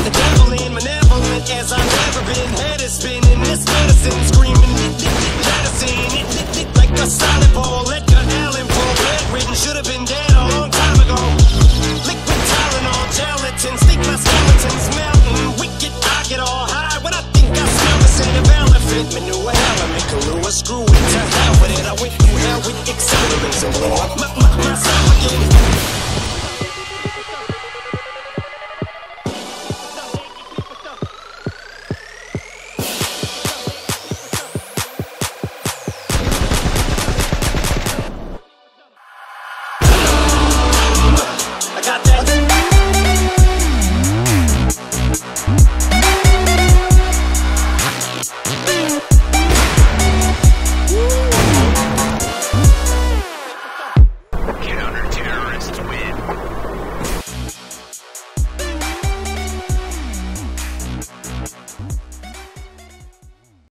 The devil in malevolent as I've never been. Head is spinning, this medicine screaming. Medicine, like a solid ball. Edgar Allan Poe, bedridden, should have been dead a long time ago. Liquid Tylenol, gelatin, think my skeleton's melting. Wicked, I get all high when I think I smell the scent of elephant manure. Element, Kahlua, screw it to hell with it. I went through hell with accelerators and blew up myself again.